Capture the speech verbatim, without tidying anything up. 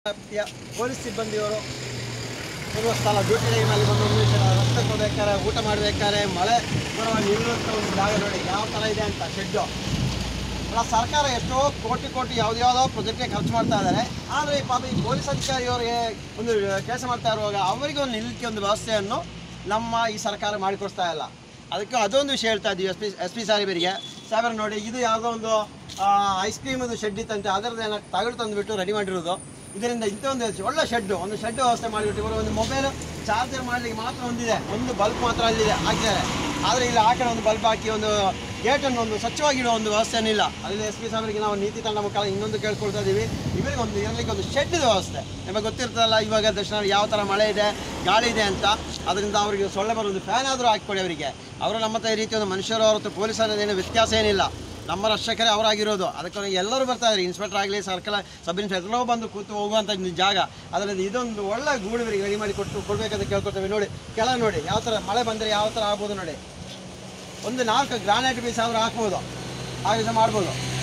Police ಸಿಬ್ಬಂದಿಯವರು ಇರುವ ಸ್ಥಳ duty ಟೈಮಲ್ಲಿ ಬಂದು ಒಂದು ನಿಮಿಷ ರಸ್ತೆ ಹೋಗ್ಬೇಕಾದ್ರೆ ಊಟ ಮಾಡಬೇಕಾದ್ರೆ ಮಳೆ ಬರುವ ನಿಲ್ಲುವಂಥ ಒಂದು ಜಾಗ ನೋಡಿ ಯಾವ ಥರ ಇದೆ ಅಂತ ಶೆಡ್ಡು. ಅಲ್ಲ, ಸರ್ಕಾರ ಎಷ್ಟೋ ಕೋಟಿ ಕೋಟಿ ಯಾವ್ದು ಯಾವುದೋ ಪ್ರಾಜೆಕ್ಟ್ಗೆ ಖರ್ಚು ಮಾಡ್ತಾ ಇದ್ದಾರೆ. ಆದರೆ ಈ ಪಾಪ ಈ ಪೊಲೀಸ್ ಅಧಿಕಾರಿಯವರಿಗೆ ಒಂದು ಕೆಲಸ ಮಾಡ್ತಾ ಇರುವಾಗ ಅವರಿಗೆ ಒಂದು ನಿಲ್ಲಕ್ಕೆ ಒಂದು ವ್ಯವಸ್ಥೆಯನ್ನು ನಮ್ಮ ಈ ಸರ್ಕಾರ ಮಾಡಿಕೊಡ್ತಾ ಇಲ್ಲ. ಅದಕ್ಕೆ ಅದೊಂದು ವಿಷಯ ಹೇಳ್ತಾ ಇದ್ದೀವಿ ಎಸ್ ಪಿ ಎಸ್ ಪಿ ಸಾಹೇಬರಿಗೆ. ಸಾಹೇಬರ ನೋಡಿ, ಇದು ಯಾವುದೋ ಒಂದು ಐಸ್ ಕ್ರೀಮದು ಶೆಡ್ ಇತ್ತಂತೆ, ಅದರದ್ದು ಏನೋ ತಗಡು ತಂದುಬಿಟ್ಟು ರೆಡಿ ಮಾಡಿರೋದು. ಇದರಿಂದ ಇಂಥ ಒಂದು ಒಳ್ಳೆ ಶೆಡ್ಡು, ಒಂದು ಶೆಡ್ ವ್ಯವಸ್ಥೆ ಮಾಡಿಬಿಟ್ಟು ಇವರು ಒಂದು ಮೊಬೈಲ್ ಚಾರ್ಜರ್ ಮಾಡಲಿಕ್ಕೆ ಮಾತ್ರ ಒಂದಿದೆ, ಒಂದು ಬಲ್ಬ್ ಮಾತ್ರ ಅಲ್ಲಿದೆ ಹಾಕಿದ್ದಾರೆ. ಆದರೆ ಇಲ್ಲಿ ಆ ಕಡೆ ಒಂದು ಬಲ್ಬ್ ಹಾಕಿ ಒಂದು ಗೇಟನ್ನು ಒಂದು ಸ್ವಚ್ಛವಾಗಿಡುವ ಒಂದು ವ್ಯವಸ್ಥೆನಿಲ್ಲ. ಅಲ್ಲಿ ಎಸ್ ಪಿ ಸಾಹೇಬರಿಗೆ ನಾವು ನೀತಿ ತಂಡ ಮುಖಾಲ ಇನ್ನೊಂದು ಕೇಳ್ಕೊಳ್ತಾ ಇದ್ದೀವಿ, ಇವರಿಗೆ ಒಂದು ಇರಲಿಕ್ಕೆ ಒಂದು ಶೆಡ್ ವ್ಯವಸ್ಥೆ. ನಿಮಗೆ ಗೊತ್ತಿರ್ತದಲ್ಲ, ಇವಾಗ ದಕ್ಷಿಣ ಯಾವ ಥರ ಮಳೆ ಇದೆ, ಗಾಳಿ ಇದೆ ಅಂತ. ಅದರಿಂದ ಅವರಿಗೆ ಸೊಳ್ಳೆ ಬರೋದು ಫ್ಯಾನ್ ಆದರೂ ಹಾಕ್ಕೊಡಿ ಅವರಿಗೆ. ಅವರು ನಮ್ಮ ಈ ರೀತಿ ಒಂದು ಮನುಷ್ಯರು ಹೊರತು ಪೊಲೀಸರದೇನು ವ್ಯತ್ಯಾಸ ಏನಿಲ್ಲ. ನಮ್ಮ ರಕ್ಷಕರೇ ಅವರಾಗಿರೋದು. ಅದಕ್ಕೆ ಎಲ್ಲರೂ ಬರ್ತಾ ಇದ್ದಾರೆ, ಇನ್ಸ್ಪೆಕ್ಟರ್ ಆಗಲಿ, ಸರ್ಕಲ್ ಸಬ್ ಇನ್ಸ್ಪೆಕ್ಟರ್ ಎಲ್ಲರೂ ಬಂದು ಕೂತು ಹೋಗುವಂಥ ಒಂದು ಜಾಗ. ಅದರಿಂದ ಇದೊಂದು ಒಳ್ಳೆ ಗೂಡುವರಿಗೆ ರೆಡಿ ಮಾಡಿ ಕೊಟ್ಟು ಕೊಡಬೇಕಂತ ಕೇಳ್ಕೊಳ್ತೇವೆ. ನೋಡಿ ಕೆಳಗೆ ನೋಡಿ ಯಾವ ಥರ ಮಳೆ ಬಂದರೆ ಯಾವ ಥರ ಆಗ್ಬೋದು ನೋಡಿ. ಒಂದು ನಾಲ್ಕು ಗ್ರಾನೈಟ್ ಪೀಸ್ ಆದರೂ ಹಾಕ್ಬೋದು, ಆ ವಿಷಯ ಮಾಡ್ಬೋದು.